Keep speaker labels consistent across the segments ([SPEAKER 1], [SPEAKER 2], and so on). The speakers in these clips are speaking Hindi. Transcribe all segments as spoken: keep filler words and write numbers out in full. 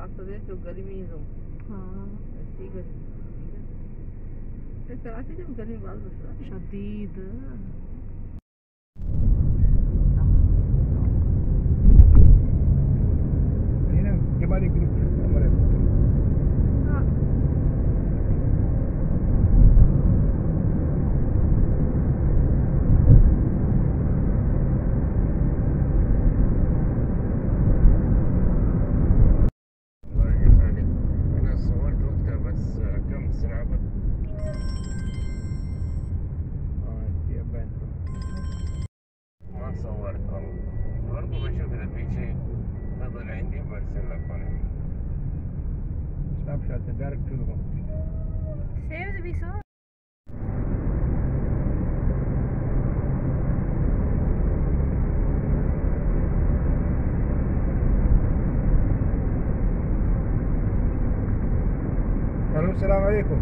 [SPEAKER 1] आखिर जो गर्मी हो
[SPEAKER 2] हाँ
[SPEAKER 1] ऐसी गर्मी कराची जब गर्मी बहुत
[SPEAKER 2] शदीद
[SPEAKER 3] Kembali grup hamaरे
[SPEAKER 4] أنا صورت وقتها بس كم سنة قبل ما صورت والله برضو بشوف إذا في شيء فضل عندي برسل لك أنا
[SPEAKER 3] Snapchat direct to the box.
[SPEAKER 2] Seems to be so.
[SPEAKER 3] الو السلام عليكم.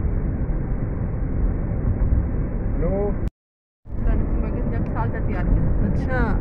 [SPEAKER 3] الو
[SPEAKER 1] मैं कितने साल तक तैयार किया
[SPEAKER 2] अच्छा